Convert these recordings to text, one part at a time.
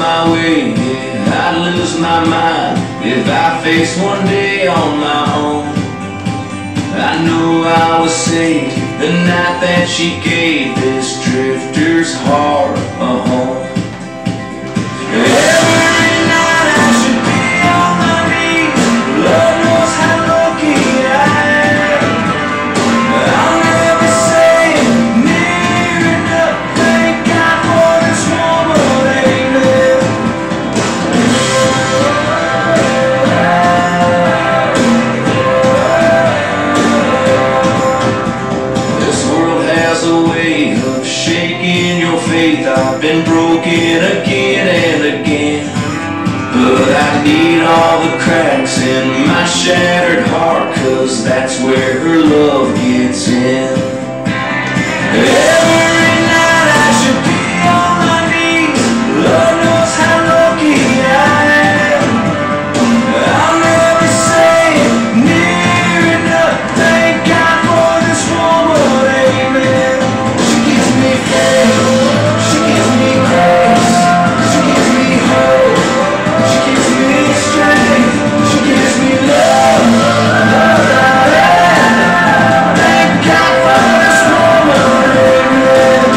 my way, yeah, I'd lose my mind if I faced one day on my own. I knew I was saved the night that she gave this drifter's heart a home. Every night I should be on my knees. Lord knows how lucky I am. I'll never say near enough. Thank God for this woman, amen. This world has a way of shaking your faith. I've been broken again and again, but I need all the cracks in my shattered heart, 'cause that's where her love gets in. Every night I should be on my knees. Lord knows how lucky I am. I'll never say near enough. Thank God for this woman, amen. She gives me faith, she gives me grace, she gives me hope, she gives me strength, she gives me love. Thank God for this woman, amen.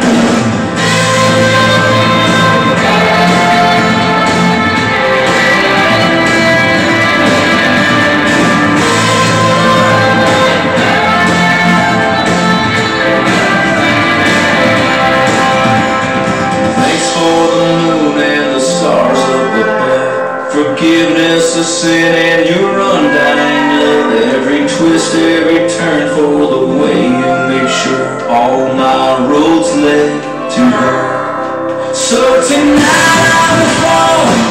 Thanks for the moon and the stars up above, forgiveness of sin and your undying love. Every twist, every turn for the way you make sure all my roads led to her. So tonight I will fall